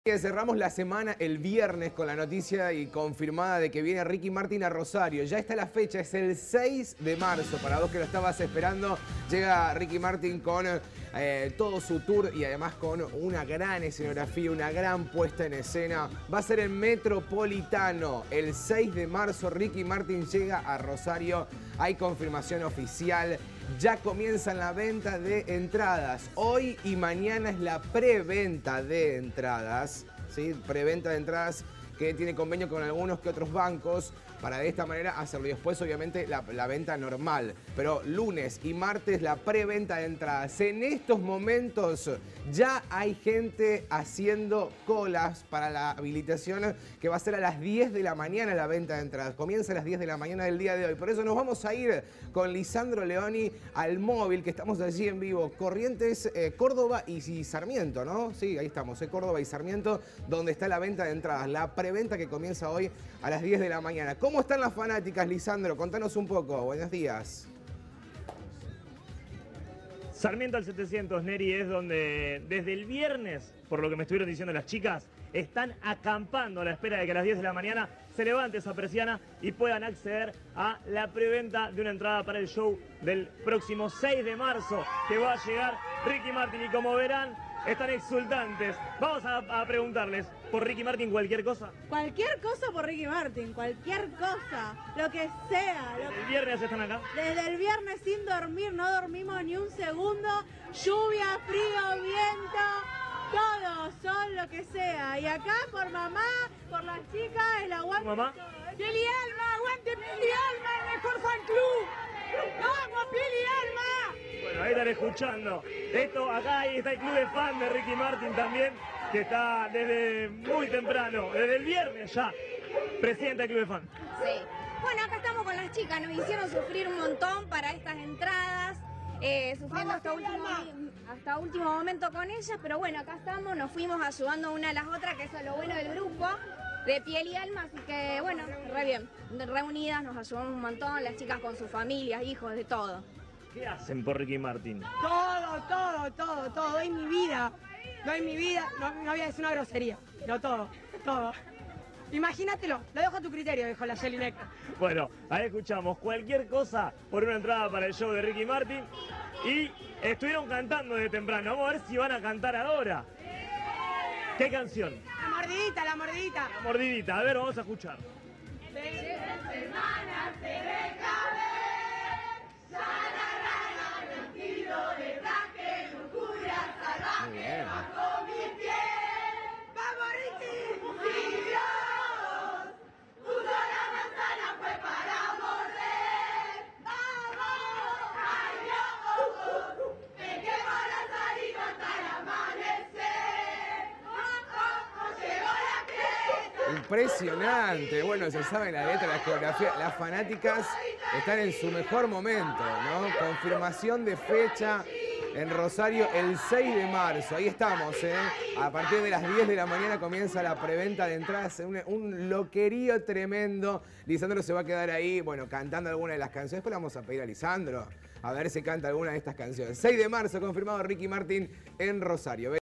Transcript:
Cerramos la semana el viernes con la noticia y confirmada de que viene Ricky Martin a Rosario. Ya está la fecha, es el 6 de marzo. Para vos que lo estabas esperando, llega Ricky Martin con todo su tour y además con una gran escenografía, una gran puesta en escena. Va a ser el Metropolitano. El 6 de marzo Ricky Martin llega a Rosario. Hay confirmación oficial. Ya comienzan la venta de entradas. Hoy y mañana es la preventa de entradas. ¿Sí? Preventa de entradas que tiene convenio con algunos que otros bancos para de esta manera hacerlo. Y después, obviamente, la venta normal. Pero lunes y martes la preventa de entradas. En estos momentos ya hay gente haciendo colas para la habilitación que va a ser a las 10 de la mañana la venta de entradas. Comienza a las 10 de la mañana del día de hoy. Por eso nos vamos a ir con Lisandro Leoni al móvil, que estamos allí en vivo. Corrientes, Córdoba y Sarmiento, ¿no? Sí, ahí estamos, Córdoba y Sarmiento, donde está la venta de entradas. La preventa que comienza hoy a las 10 de la mañana. ¿Cómo están las fanáticas, Lisandro? Contanos un poco. Buenos días. Sarmiento al 700, Neri, es donde desde el viernes, por lo que me estuvieron diciendo las chicas, están acampando a la espera de que a las 10 de la mañana se levante esa persiana y puedan acceder a la preventa de una entrada para el show del próximo 6 de marzo, que va a llegar Ricky Martin. Y como verán, están exultantes. Vamos a preguntarles, ¿por Ricky Martin cualquier cosa? Cualquier cosa por Ricky Martin, cualquier cosa, lo que sea. ¿El viernes están acá? Desde el viernes sin dormir, no dormimos ni un segundo. Lluvia, frío, viento, todo, sol, lo que sea. Y acá por mamá, por las chicas, el aguante. ¿Mamá? Piel y alma, aguante Piel y alma, el mejor fan club. ¡Vamos, Piel y alma! Bueno, ahí están escuchando. Esto, acá ahí está el club de fan de Ricky Martin también, que está desde muy temprano, desde el viernes ya, presidente del club de fan. Sí. Bueno, acá estamos con las chicas, nos hicieron sufrir un montón para estas entradas, sufriendo hasta último momento con ellas, pero bueno, acá estamos, nos fuimos ayudando una a las otras, que eso es lo bueno del grupo, de piel y alma, así que bueno, re bien, reunidas, nos ayudamos un montón, las chicas con sus familias, hijos, de todo. ¿Qué hacen por Ricky Martin? Todo, doy mi vida, no voy a decir una grosería, pero todo. Imagínatelo, lo dejo a tu criterio, dijo la Jelinek. Bueno, ahí escuchamos cualquier cosa por una entrada para el show de Ricky Martin. Y estuvieron cantando desde temprano. Vamos a ver si van a cantar ahora. ¿Qué canción? La mordidita. La mordidita. A ver, vamos a escuchar. Muy bien. Impresionante. Bueno, se sabe la letra, la coreografía. Las fanáticas están en su mejor momento, ¿no? Confirmación de fecha en Rosario el 6 de marzo. Ahí estamos, ¿eh? A partir de las 10 de la mañana comienza la preventa de entradas. Un loquerío tremendo. Lisandro se va a quedar ahí, bueno, cantando alguna de las canciones. Después le vamos a pedir a Lisandro a ver si canta alguna de estas canciones. 6 de marzo, confirmado Ricky Martin en Rosario.